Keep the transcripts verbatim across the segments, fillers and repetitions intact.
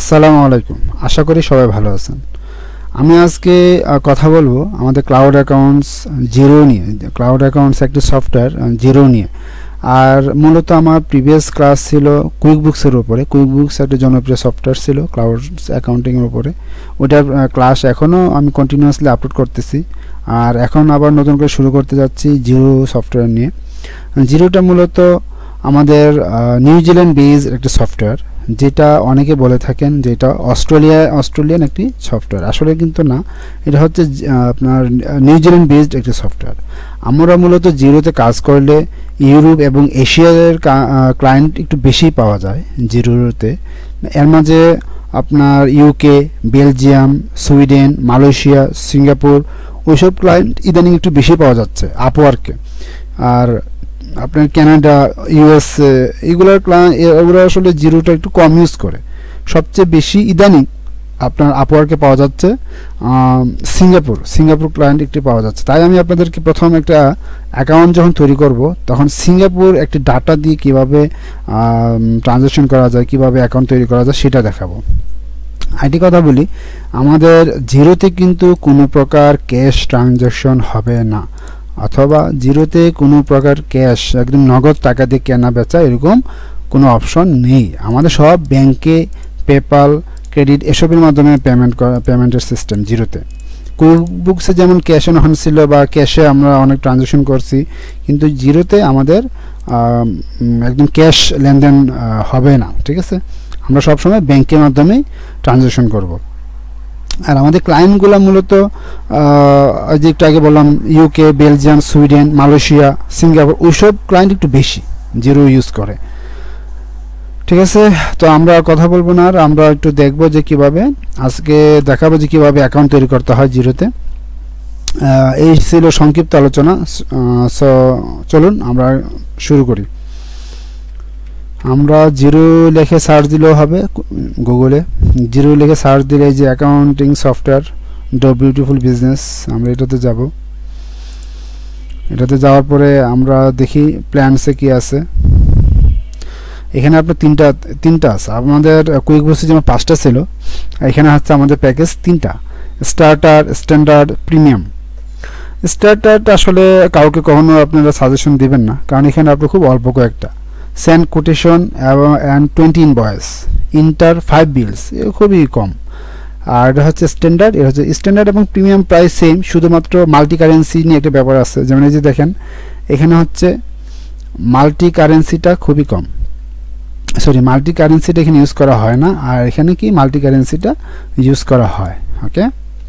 আসসালামু আলাইকুম। আশা করি সবাই ভালো আছেন। আমি আজকে কথা বলবো আমাদের ক্লাউড অ্যাকাউন্টস জিরো নিয়ে। ক্লাউড অ্যাকাউন্টস একটি সফটওয়্যার জিরো নিয়ে। আর মূলত আমার প্রিভিয়াস ক্লাস ছিল কুইকবুকসের উপরে। কুইকবুকস একটা জনপ্রিয় সফটওয়্যার ছিল ক্লাউড অ্যাকাউন্টিংয়ের উপরে। ওটার ক্লাস এখনও আমি কন্টিনিউয়াসলি আপলোড করতেছি। আর এখন আবার নতুন করে শুরু করতে যাচ্ছি জিরো সফটওয়্যার নিয়ে। জিরোটা মূলত আমাদের নিউজিল্যান্ড বেজ একটা সফটওয়্যার, যেটা অনেকে বলে থাকেন যে এটা অস্ট্রেলিয়া অস্ট্রেলিয়ান একটি সফটওয়্যার। আসলে কিন্তু না, এটা হচ্ছে আপনার নিউজিল্যান্ড বেসড একটি সফটওয়্যার। আমরা মূলত জিরোতে কাজ করলে ইউরোপ এবং এশিয়ার ক্লায়েন্ট একটু বেশি পাওয়া যায় জিরোতে। এর মাঝে আপনার UK, Belgium, Sweden, Malaysia, Singapore ওইসব ক্লায়েন্ট ইদানিং একটু বেশি পাওয়া যাচ্ছে আপওয়ার্কে। আর আপনার কানাডা, ইউএসএ এগুলোর ক্লায়েন্ট এগুলো আসলে জিরোটা একটু কম ইউজ করে। সবচেয়ে বেশি ইদানিং আপনার আপওয়ার্কে পাওয়া যাচ্ছে সিঙ্গাপুর সিঙ্গাপুর ক্লায়েন্ট একটি পাওয়া যাচ্ছে। তাই আমি আপনাদেরকে প্রথম একটা অ্যাকাউন্ট যখন তৈরি করব তখন সিঙ্গাপুর একটি ডাটা দিয়ে কিভাবে ট্রানজ্যাকশন করা যায়, কিভাবে অ্যাকাউন্ট তৈরি করা যায় সেটা দেখাবো। আইটি কথা বলি, আমাদের জিরোতে কিন্তু কোনো প্রকার ক্যাশ ট্রানজ্যাকশন হবে না, অথবা জিরোতে কোনো প্রকার ক্যাশ একদম নগদ টাকা দিয়ে কেনা বেচা এরকম কোনো অপশন নেই। আমাদের সব ব্যাংকে, পেপাল, ক্রেডিট এসবের মাধ্যমে পেমেন্ট করা পেমেন্টের সিস্টেম জিরোতে। কুইকবুকসে যেমন ক্যাশ অন হ্যান্ড ছিল বা ক্যাশে আমরা অনেক ট্রানজ্যাকশন করছি, কিন্তু জিরোতে আমাদের একদম ক্যাশ লেনদেন হবে না। ঠিক আছে, আমরা সবসময় ব্যাংকের মাধ্যমেই ট্রানজ্যাকশন করব। আর আমাদের ক্লায়েন্টগুলো মূলত যে একটু আগে বললাম UK, Belgium, Sweden, Malaysia, Singapore ওইসব ক্লায়েন্ট একটু বেশি জিরো ইউজ করে। ঠিক আছে, তো আমরা কথা বলবো না, আর আমরা একটু দেখবো যে কিভাবে আজকে দেখাবো যে কিভাবে অ্যাকাউন্ট তৈরি করতে হয় জিরোতে। এই ছিল সংক্ষিপ্ত আলোচনা। সো চলুন আমরা শুরু করি। আমরা জিরো লিখে সার্চ দিলেও হবে গুগলে। জিরো লিখে সার্চ দিলে যে accounting software the beautiful business, আমরা এটাতে যাব। এটাতে যাওয়ার পরে আমরা দেখি প্ল্যানসে কি আছে। এখানে আপনার তিনটা তিনটা আছে। আমাদের কুইকবুকসে যেমন পাঁচটা ছিল, এখানে হচ্ছে আমাদের প্যাকেজ তিনটা: স্টার্টার, স্ট্যান্ডার্ড, প্রিমিয়াম। স্টার্টারটা আসলে কাউকে কখনো আপনারা সাজেশন দিবেন না, কারণ এখানে আপনার খুব অল্প কয়েকটা সেন্ড কোটেশন এবং and twenty invoice, enter five bills, খুবই কম। আর এটা হচ্ছে স্ট্যান্ডার্ড। এটা হচ্ছে স্ট্যান্ডার্ড এবং প্রিমিয়াম প্রাইস সেম, শুধুমাত্র মাল্টি কারেন্সি নিয়ে একটা ব্যাপার আছে। যেমন এই যে দেখেন এখানে হচ্ছে মাল্টি কারেন্সিটা খুবই কম, সরি মাল্টি কারেন্সিটা এখানে ইউজ করা হয় না, আর এখানে কি মাল্টি কারেন্সিটা ইউজ করা হয়। ওকে,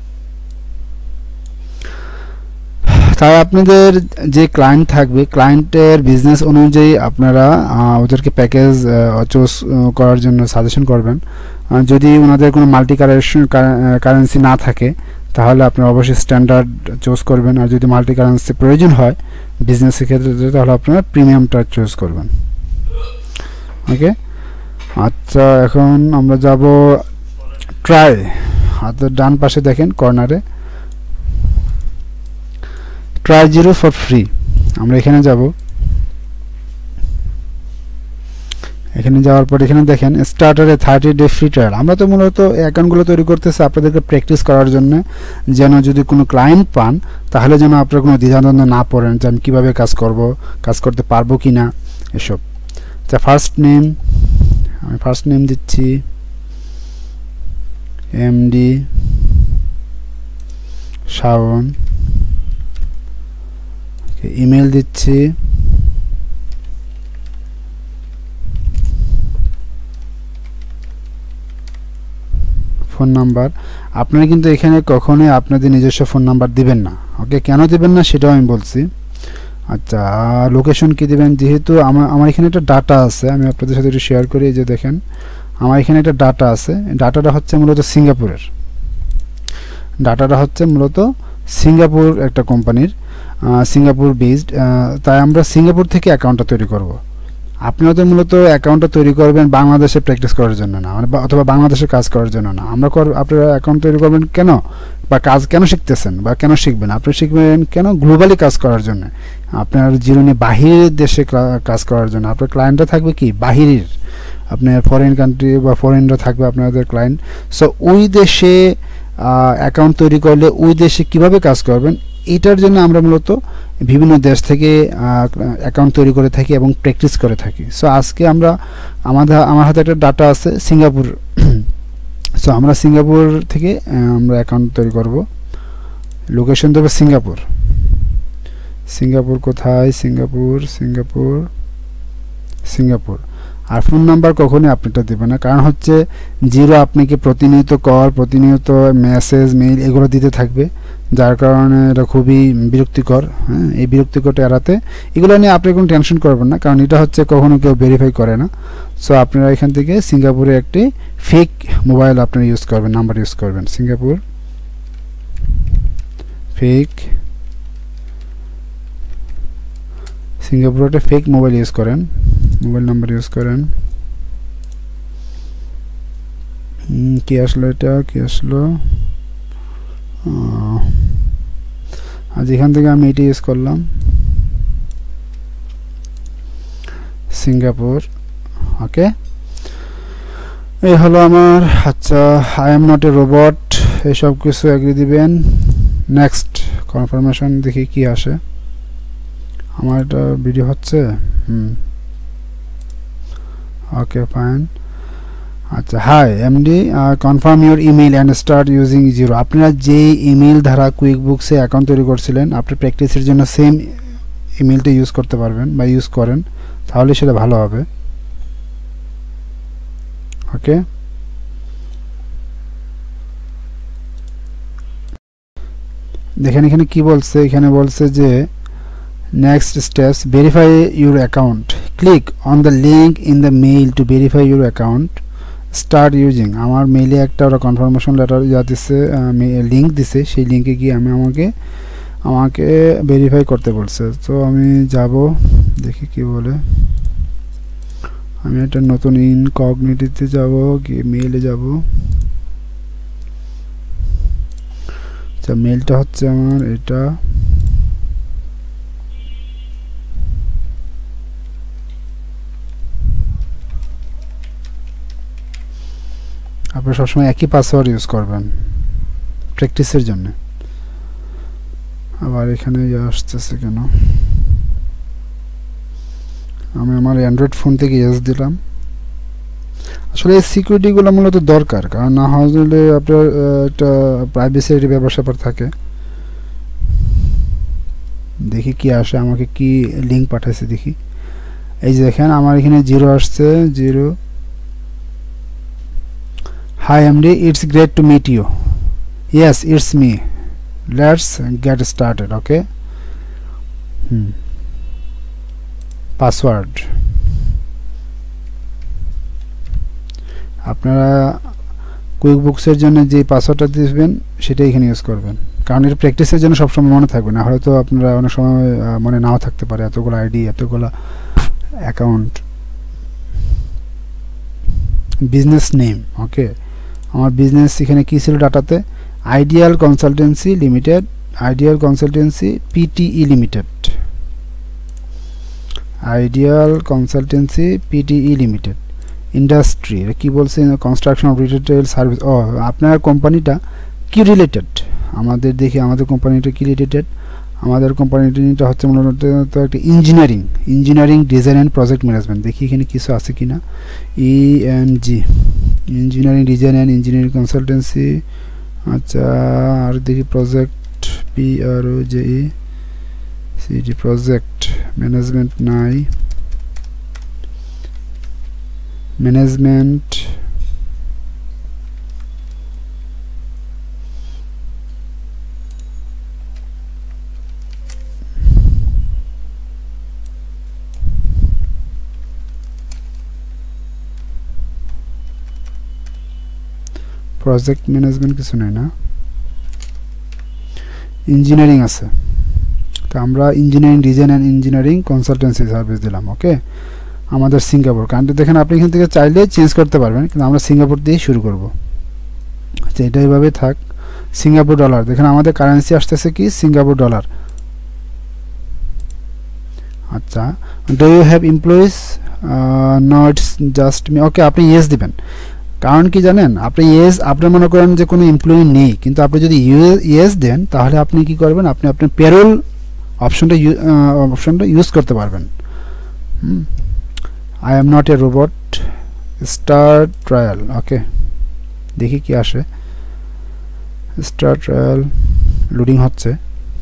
তাই আপনাদের যে ক্লায়েন্ট থাকবে ক্লায়েন্টের বিজনেস অনুযায়ী আপনারা ওদেরকে প্যাকেজ চুজ করার জন্য সাজেশন করবেন। যদি ওনাদের কোনো মাল্টি কারেন্সি না থাকে তাহলে আপনারা অবশ্যই স্ট্যান্ডার্ড চুজ করবেন, আর যদি মাল্টি কারেন্সি প্রয়োজন হয় বিজনেসের ক্ষেত্রে তাহলে আপনারা প্রিমিয়ামটা চুজ করবেন। ওকে, আচ্ছা এখন আমরা যাব ট্রাই। হাতের ডান পাশে দেখেন কর্নারে ট্রাই জিরো ফর ফ্রি, আমরা এখানে যাব। এখানে যাওয়ার পর এখানে দেখেন স্টার্টারে থার্টি ডে ফ্রি ট্রায়াল। আমরা তো মূলত অ্যাকাউন্টগুলো তৈরি করতেছি আপনাদেরকে প্র্যাকটিস করার জন্য, যেন যদি কোনো ক্লায়েন্ট পান তাহলে যেন আপনার কোনো দ্বিধাদ্বন্দ্ব না পড়েন যে আমি কীভাবে কাজ করব, কাজ করতে পারবো কি না এসব। তা ফার্স্ট নেম, আমি ফার্স্ট নেম দিচ্ছি এমডি শাওন। ইমেল দিচ্ছি ফোন নাম্বার। আপনারা কিন্তু এখানে কখনোই আপনাদের নিজস্ব ফোন নাম্বার দিবেন না। ওকে, কেন দিবেন না সেটাও আমি বলছি। আচ্ছা, লোকেশন কি দিবেন? যেহেতু আমার আমার এখানে একটা ডাটা আছে, আমি আপনাদের সাথে একটু শেয়ার করি। যে দেখেন আমার এখানে একটা ডাটা আছে, ডাটাটা হচ্ছে মূলত সিঙ্গাপুরের। ডাটাটা হচ্ছে মূলত সিঙ্গাপুর একটা কোম্পানির, সিঙ্গাপুর বেসড। তাই আমরা সিঙ্গাপুর থেকে অ্যাকাউন্টটা তৈরি করব। আপনারা তো মূলত অ্যাকাউন্টটা তৈরি করবেন বাংলাদেশে প্র্যাকটিস করার জন্য না, মানে অথবা বাংলাদেশে কাজ করার জন্য না। আমরা আপনারা অ্যাকাউন্ট তৈরি করবেন কেন, বা কাজ কেন শিখতেছেন বা কেন শিখবেন? আপনি শিখবেন কেন? গ্লোবালি কাজ করার জন্য, আপনার জীবনে বাহিরের দেশে কাজ করার জন্য। আপনার ক্লায়েন্টটা থাকবে কি বাহিরের, আপনার ফরেন কান্ট্রি বা ফরেনরা থাকবে আপনাদের ক্লায়েন্ট। সো ওই দেশে অ্যাকাউন্ট তৈরি করলে ওই দেশে কিভাবে কাজ করবেন এটার জন্য আমরা মূলত বিভিন্ন দেশ থেকে অ্যাকাউন্ট তৈরি করে থাকি এবং প্র্যাকটিস করে থাকি। সো আজকে আমরা আমাদের আমার হাতে একটা ডাটা আছে সিঙ্গাপুর। সো আমরা সিঙ্গাপুর থেকে আমরা অ্যাকাউন্ট তৈরি করব। লোকেশন দেবো সিঙ্গাপুর। সিঙ্গাপুর কোথায়? Singapore Singapore Singapore. আর ফোন নাম্বার কখনোই আপনারটা দেবেন না, কারণ হচ্ছে জিরো আপনাকে প্রতিনিয়ত কল, প্রতিনিয়ত মেসেজ, মেইল এগুলো দিতে থাকবে, যার কারণে এটা খুবই বিরক্তিকর। হ্যাঁ, এই বিরক্তিকরটা এড়াতে এগুলো নিয়ে আপনি কোনো টেনশন করবেন না, কারণ এটা হচ্ছে কখনো কেউ ভেরিফাই করে না। সো আপনারা এখান থেকে সিঙ্গাপুরে একটি ফেক মোবাইল আপনারা ইউজ করবেন, নাম্বার ইউজ করবেন। সিঙ্গাপুর ফেক, সিঙ্গাপুরে একটা ফেক মোবাইল ইউজ করেন, মোবাইল নাম্বার ইউজ করেন। কি আসলো এটা? কি আসলো? আজ এখান থেকে আমি এটি ইউজ করলাম, সিঙ্গাপুর। ওকে, এই হলো আমার। আচ্ছা, I am not a robot, এইসব কিছু এগ্রি দিবেন। নেক্সট কনফার্মেশন দেখি কি আসে। আমার এটা ভিডিও হচ্ছে। Hmm, okay fine. আচ্ছা, hi MD, confirm your email and start using Xero. আপনারা যে ইমেল দ্বারা কুইক বুকসে অ্যাকাউন্ট তৈরি করছিলেন, আপনি প্র্যাকটিসের জন্য সেম ইমেলটা ইউজ করতে পারবেন বা ইউজ করেন, তাহলে সেটা ভালো হবে। ওকে, দেখেন এখানে কি বলছে। এখানে বলছে যে next steps, verify your account, click on the link in the mail to verify your account, start using. আমার মেইলে একটা ওরা কনফার্মেশন লেটার ইয়া দিচ্ছে, লিঙ্ক দিছে, সেই লিঙ্কে গিয়ে আমি আমাকে আমাকে ভেরিফাই করতে বলছে। তো আমি যাব, দেখি কি বলে। আমি একটা নতুন ইনকগনিটিতে যাব, গিয়ে মেইলে যাব। আচ্ছা, মেইলটা হচ্ছে আমার এটা। আপনি সবসময় একই পাসওয়ার্ড ইউজ করবেন প্র্যাকটিসের জন্য। আবার এখানে আসতেছে কেন? আমি আমার অ্যান্ড্রয়েড ফোন থেকে ইউজ দিলাম। আসলে এই সিকিউরিটিগুলো মূলত দরকার, কারণ না হলে আপনার একটা প্রাইভেসির ব্যাপার স্যাপার থাকে। দেখি কি আসে, আমাকে কি লিঙ্ক পাঠাইছে দেখি। এই যে দেখেন আমার এখানে জিরো আসছে, Xero. Hi M D, it's great to meet you. Yes, it's me. Let's get started. Okay. Hmm. Password. আপনারা কুইক বুকসের জন্য যে পাসওয়ার্ডটা দিবেন সেটা এখানে ইউজ করবেন, কারণ এটা প্র্যাকটিসের জন্য সবসময় মনে থাকবে না। হয়তো আপনারা অনেক সময় মনে নাও থাকতে পারে, এতগুলো আইডি, এতগুলো অ্যাকাউন্ট। বিজনেস নেম, ওকে। আমার বিজনেস এখানে কী ছিল ডাটাতে? Ideal consultancy limited, ideal consultancy PTE limited, ideal consultancy PTE limited. Industry কি বলছে? Construction of retail service. ও, আপনার কোম্পানিটা কি রিলেটেড? আমাদের দেখি আমাদের কোম্পানিটা কি রিলেটেড। আমাদের কোম্পানিটা হচ্ছে মূলত একটা engineering, engineering design and project management. দেখি এখানে কিছু আছে কি না। E N G, engineering design and engineering consultancy. আচ্ছা, আর দেখি project, P R O J E C T, project management নাই। ম্যানেজমেন্ট, প্রজেক্ট ম্যানেজমেন্ট কিছু নেই না। ইঞ্জিনিয়ারিং আছে, তো আমরা engineering design and engineering consultancy service দিলাম। ওকে, আমাদের সিঙ্গাপুর কান্ট্রি দেখেন আপনি এখান থেকে চাইলে চেঞ্জ করতে পারবেন, কিন্তু আমরা সিঙ্গাপুর দিয়ে শুরু করব। আচ্ছা এটা এইভাবে থাক। সিঙ্গাপুর ডলার দেখেন আমাদের কারেন্সি আসতেছে কি সিঙ্গাপুর ডলার। আচ্ছা do you have employees, no it's just me. Okay আপনি ইয়েস দিবেন, কারণ কি জানেন আপনি ইয়েস আপনি মনে করেন যে কোনো এমপ্লয়ি নেই, কিন্তু আপনি যদি ইয়েস দেন তাহলে আপনি কি করবেন, আপনি আপনার পেরোল অপশনটা অপশনটা ইউজ করতে পারবেন। I am not a robot, start trial. Okay দেখি কি আসে। স্টার্ট ট্রায়াল লোডিং হচ্ছে।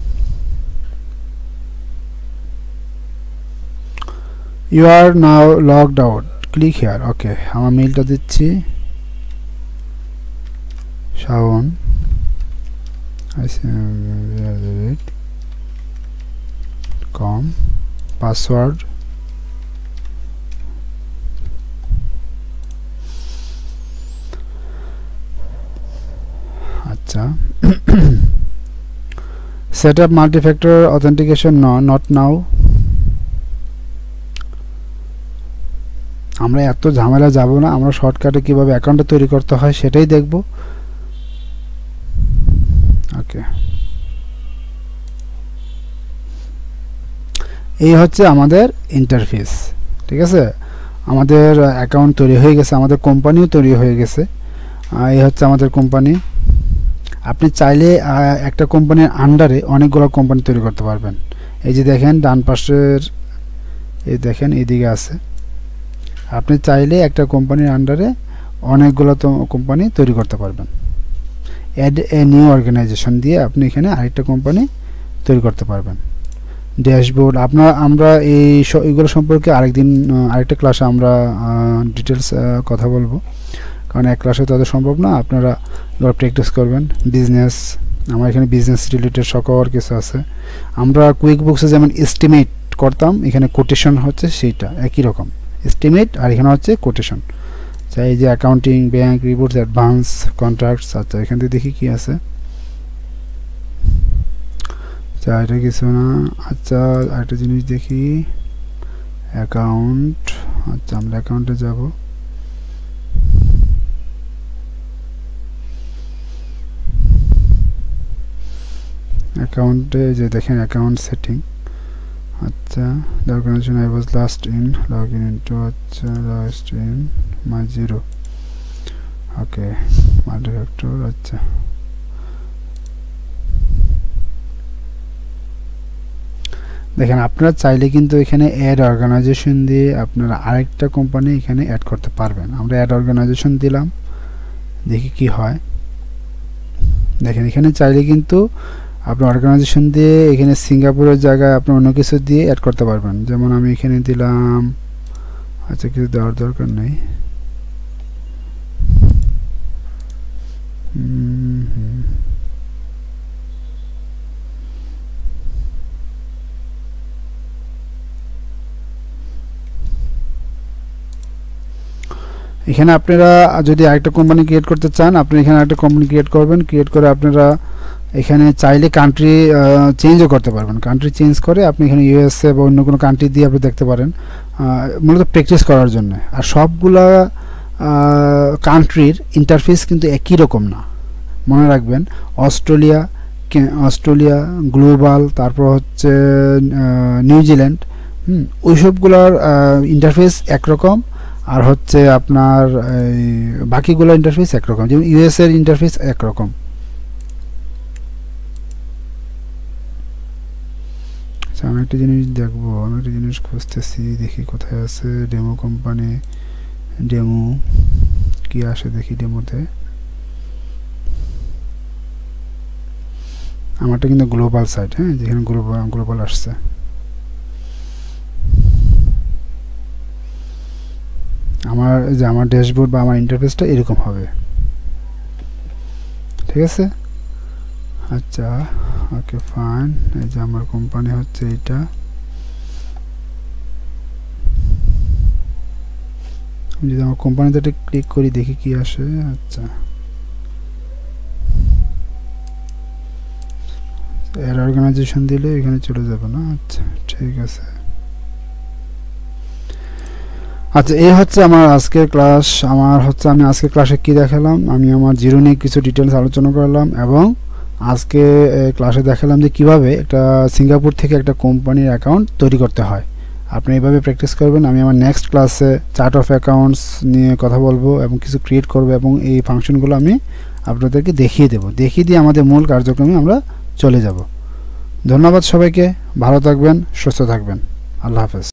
You are now logged out, click here. Okay আমার মেইলটা দিচ্ছি শাওন কম, পাসওয়ার্ড আচ্ছা set up multifactor authentication no, not now. আমরা এত ঝামেলা যাব না, আমরা শর্টকাটে কিভাবে অ্যাকাউন্টটা তৈরি করতে হয় সেটাই দেখব। ওকে এই হচ্ছে আমাদের ইন্টারফেস, ঠিক আছে। আমাদের অ্যাকাউন্ট তৈরি হয়ে গেছে, আমাদের কোম্পানিও তৈরি হয়ে গেছে। এই হচ্ছে আমাদের কোম্পানি। আপনি চাইলে একটা কোম্পানির আন্ডারে অনেকগুলো কোম্পানি তৈরি করতে পারবেন। এই যে দেখেন ডান পাশের এই দেখেন এইদিকে আছে, আপনি চাইলে একটা কোম্পানির আন্ডারে অনেকগুলো তো কোম্পানি তৈরি করতে পারবেন। অ্যাড এ নিউ অর্গানাইজেশন দিয়ে আপনি এখানে আরেকটা কোম্পানি তৈরি করতে পারবেন। ড্যাশবোর্ড আপনার আমরা এই এইগুলো সম্পর্কে আরেকদিন আরেকটা ক্লাসে আমরা ডিটেলস কথা বলবো, কারণ এক ক্লাসে তো সম্ভব না, আপনারা এগুলো প্র্যাকটিস করবেন। বিজনেস আমার এখানে বিজনেস রিলেটেড সকল কিছু আছে। আমরা কুইক বুকসে যেমন এস্টিমেট করতাম, এখানে কোটেশন হচ্ছে সেইটা একই রকম, এস্টিমেট আর এখানে হচ্ছে কোটেশন। আচ্ছা এই যে accounting, bank reports, advance, contracts. আচ্ছা এখান থেকে দেখি কি আছে। আচ্ছা এটা কিছু না। আচ্ছা আরেকটা জিনিস দেখি, অ্যাকাউন্ট। আচ্ছা আমরা অ্যাকাউন্টে যাব। অ্যাকাউন্টে যে দেখেন অ্যাকাউন্ট সেটিং। আচ্ছা the organization I was last in, log in into আচ্ছা last in my zero। Okay multifactor. আচ্ছা দেখেন আপনারা চাইলে কিন্তু এখানে অ্যাড অর্গানাইজেশন দিয়ে আপনারা আরেকটা কোম্পানি এখানে অ্যাড করতে পারবেন। আমরা অ্যাড অর্গানাইজেশন দিলাম, দেখি কি হয়। দেখেন এখানে চাইলে কিন্তু আপনি অর্গানাইজেশন দিয়ে এখানে সিঙ্গাপুরের জায়গায় আপনি অন্য কিছু দিয়ে অ্যাড করতে পারবেন। যেমন আমি এখানে দিলাম, আচ্ছা কিছু দেওয়ার দরকার নেই। এখানে আপনারা যদি আরেকটা কোম্পানি ক্রিয়েট করতে চান, আপনি এখানে আরেকটা কোম্পানি ক্রিয়েট করবেন। ক্রিয়েট করে আপনারা এখানে চাইলে কান্ট্রি চেঞ্জও করতে পারবেন। কান্ট্রি চেঞ্জ করে আপনি এখানে ইউএসএ বা অন্য কোনো কান্ট্রি দিয়ে আপনি দেখতে পারেন, মূলত প্র্যাকটিস করার জন্য। আর সবগুলা কান্ট্রির ইন্টারফেস কিন্তু একই রকম না, মনে রাখবেন। অস্ট্রেলিয়া অস্ট্রেলিয়া গ্লোবাল, তারপর হচ্ছে নিউজিল্যান্ড, হুম ওই সবগুলোর ইন্টারফেস একরকম, আর হচ্ছে আপনার বাকিগুলো ইন্টারফেস একরকম। যেমন ইউএস এর ইন্টারফেস একরকম। আচ্ছা আমি একটা জিনিস দেখবো, আমি একটা জিনিস খুঁজতেছি, দেখি কোথায় আছে ডেমো কোম্পানি। ডেমো কি আসে দেখি ডেমোতে। আমারটা কিন্তু গ্লোবাল সাইট, হ্যাঁ যেখানে গ্লোবাল গ্লোবাল আসছে। আমার যে আমার ড্যাশবোর্ড বা আমার ইন্টারফেসটা এরকম হবে, ঠিক আছে। আচ্ছা ওকে ফাইন। এই যে আমার কোম্পানি হচ্ছে এইটা। আমি যদি আমার কোম্পানিতে ক্লিক করি দেখি কি আসে। আচ্ছা এর অর্গানাইজেশন দিলে এখানে চলে যাবে না। আচ্ছা ঠিক আছে। আচ্ছা, এই হচ্ছে আমার আজকের ক্লাস। আমার হচ্ছে আমি আজকে ক্লাসে কি দেখালাম, আমি আমার জিরো নিয়ে কিছু ডিটেলস আলোচনা করলাম এবং আজকে ক্লাসে দেখালাম যে কিভাবে একটা সিঙ্গাপুর থেকে একটা কোম্পানির অ্যাকাউন্ট তৈরি করতে হয়। আপনি এইভাবে প্র্যাকটিস করবেন। আমি আমার নেক্সট ক্লাসে চার্ট অফ অ্যাকাউন্টস নিয়ে কথা বলবো এবং কিছু ক্রিয়েট করবো এবং এই ফাংশনগুলো আমি আপনাদেরকে দেখিয়ে দেব। দেখিয়ে দিয়ে আমাদের মূল কার্যক্রমে আমরা চলে যাব। ধন্যবাদ সবাইকে, ভালো থাকবেন, সুস্থ থাকবেন, আল্লাহ হাফেজ।